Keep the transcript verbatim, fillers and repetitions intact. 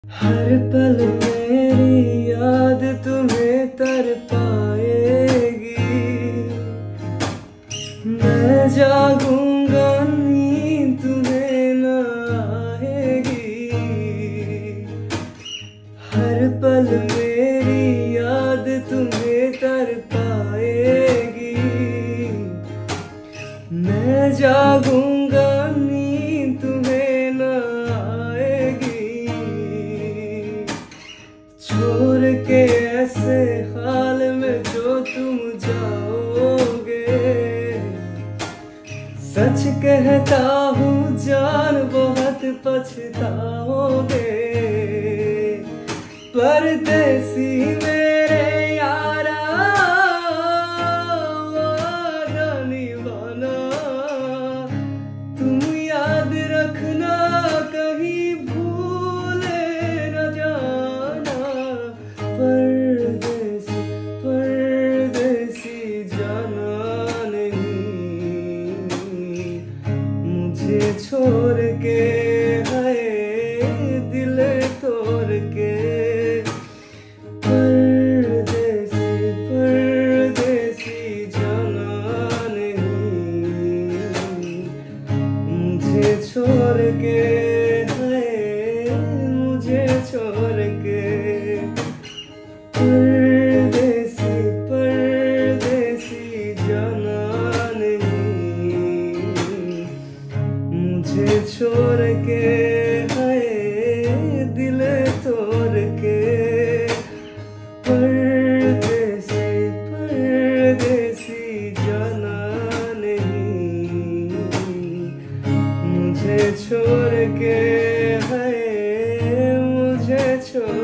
हर पल मेरी याद तुम्हें तर पाएगी। मैं जागूंगा नींद तुम्हें न आएगी। हर पल मेरी याद तुम्हें तर पाएगी। मैं जागूंगा नींद तुम्हें न आएगी। छोड़ के ऐसे हाल में जो तुम जाओगे, सच कहता हूँ जान बहुत पछताओगे। परदेसी मेरे यारा वादा निभाना, तुम याद रखना कहीं भूले न जाना। परदेसी परदेसी जाना नहीं मुझे छोड़ के, है दिल तोड़ के। परदेसी परदेसी जाना नहीं मुझे छोड़ के, है मुझे छोड़ के। परदेसी परदेसी जाना नहीं मुझे छोड़ के, है दिल तोड़ के। परदेसी परदेसी जाना नहीं मुझे छोड़ के, है मुझे छोड़